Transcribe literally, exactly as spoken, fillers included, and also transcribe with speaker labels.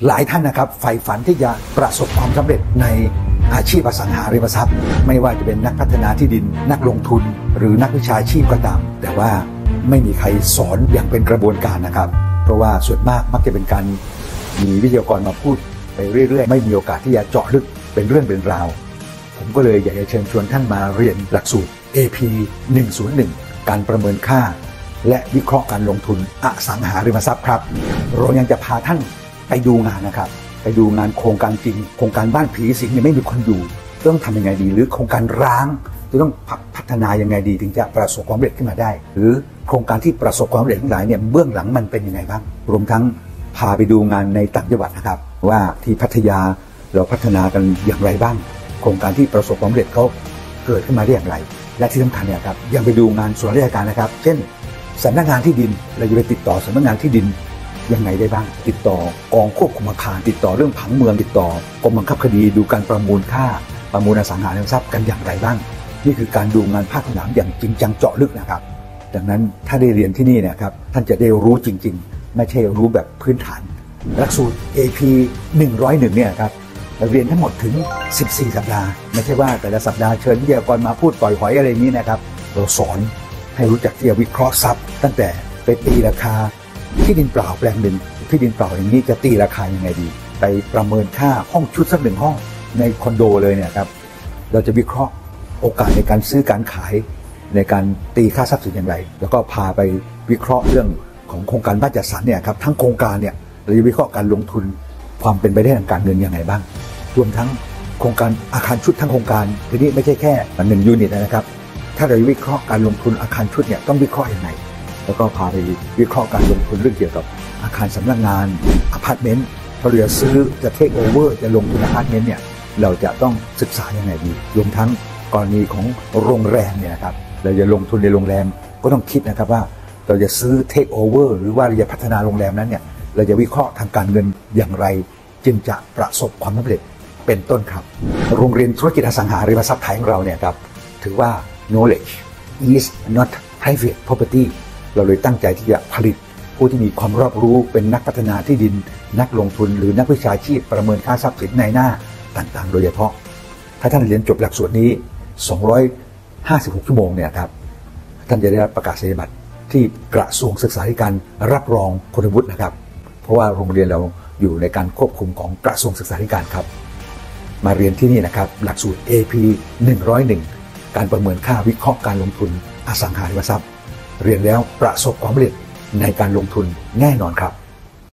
Speaker 1: หลายท่านนะครับใฝ่ฝันที่จะประสบความสำเร็จในอาชีพอสังหาริมทรัพย์ไม่ว่าจะเป็นนักพัฒนาที่ดินนักลงทุนหรือนักวิชาชีพก็ตามแต่ว่าไม่มีใครสอนอย่างเป็นกระบวนการนะครับเพราะว่าส่วนมากมักจะเป็นการมีวิทยากรมาพูดไปเรื่อยๆไม่มีโอกาสที่จะเจาะลึกเป็นเรื่องเป็นราวผมก็เลยอยากจะเชิญชวนท่านมาเรียนหลักสูตร เอ พี หนึ่งศูนย์หนึ่ง การประเมินค่าและวิเคราะห์การลงทุนอสังหาริมทรัพย์ครับเรายังจะพาท่านไปดูงานนะครับไปดูงานโครงการจริงโครงการบ้านผีสิงเนี่ยไม่มีคนอยู่ต้องทำยังไงดีหรือโครงการร้างจะต้องพัฒนายังไงดีถึงจะประสบความสำเร็จขึ้นมาได้หรือโครงการที่ประสบความสำเร็จทั้งหลายเนี่ยเบื้องหลังมันเป็นยังไงบ้างรวมทั้งพาไปดูงานในต่างจังหวัดนะครับว่าที่พัทยาเราพัฒนากันอย่างไรบ้างโครงการที่ประสบความสำเร็จเขาเกิดขึ้นมาได้อย่างไรและที่สำคัญเนี่ยครับยังไปดูงานส่วนราชการนะครับเช่นสำนักงานที่ดินเราจะไปติดต่อสำนักงานที่ดินยังไงได้บ้างติดต่อกองควบคุมอาคารติดต่อเรื่องผังเมืองติดต่อกรมบังคับคดีดูการประมูลค่าประมูลอสังหาริมทรัพย์กันอย่างไรบ้างนี่คือการดูงานภาคสนามอย่างจริงจังเจาะลึกนะครับดังนั้นถ้าได้เรียนที่นี่เนี่ยครับท่านจะได้รู้จริงๆไม่ใช่รู้แบบพื้นฐานหลักสูตร เอ พี หนึ่งร้อยเอ็ดเนี่ยครับเราเรียนทั้งหมดถึงสิบสี่สัปดาห์ไม่ใช่ว่าแต่ละสัปดาห์เชิญวิทยากรมาพูดปล่อยหอยอะไรนี้นะครับเราสอนให้รู้จักที่จะวิเคราะห์ทรัพย์ตั้งแต่ไปตีราคาที่ดินเปล่าแปลงหนึ่งที่ดินเปล่าอย่างนี้จะตีราคายังไงดีไปประเมินค่าห้องชุดสักหนึ่งห้องในคอนโดเลยเนี่ยครับเราจะวิเคราะห์โอกาสในการซื้อการขายในการตีค่าทรัพย์สินอย่างไรแล้วก็พาไปวิเคราะห์เรื่องของโครงการบ้านจัดสรรเนี่ยครับทั้งโครงการเนี่ยเราจะวิเคราะห์การลงทุนความเป็นไปได้ทางการเงินยังไงบ้างรวมทั้งโครงการอาคารชุดทั้งโครงการทีนี้ไม่ใช่แค่หนึ่งยูนิตนะครับถ้าเราวิเคราะห์การลงทุนอาคารชุดเนี่ยต้องวิเคราะห์ยังไงแล้วก็พาไปวิเคราะห์การลงทุนเรื่องเกี่ยวกับอาคารสำนักงานอพาร์ตเมนต์พอเราซื้อจะเทคโอเวอร์จะลงทุนอพาร์ตเมนต์เนี่ยเราจะต้องศึกษายังไงดีรวมทั้งกรณีของโรงแรมเนี่ยนะครับเราจะลงทุนในโรงแรมก็ต้องคิดนะครับว่าเราจะซื้อเทคโอเวอร์หรือว่าเราจะพัฒนาโรงแรมนั้นเนี่ยเราจะวิเคราะห์ทางการเงินอย่างไรจึงจะประสบความสำเร็จเป็นต้นครับโรงเรียนธุรกิจอสังหาริมทรัพย์ไทยของเราเนี่ยครับถือว่า knowledge is not private property เราเลยตั้งใจที่จะผลิตผู้ที่มีความรอบรู้เป็นนักพัฒนาที่ดินนักลงทุนหรือนักวิชาชีพประเมินค่าทรัพย์สินในหน้าต่างๆโดยเฉพาะถ้าท่านเรียนจบหลักสูตรนี้สองร้อยห้าสิบหกชั่วโมงเนี่ยครับท่านจะได้รับประกาศนียบัตรที่กระทรวงศึกษาธิการรับรองคุณวุฒินะครับเพราะว่าโรงเรียนเราอยู่ในการควบคุมของกระทรวงศึกษาธิการครับมาเรียนที่นี่นะครับหลักสูตร เอ พี หนึ่งร้อยเอ็ด การประเมินค่าวิเคราะห์การลงทุนอสังหาริมทรัพย์เรียนแล้วประสบความสำเร็จในการลงทุนแน่นอนครับ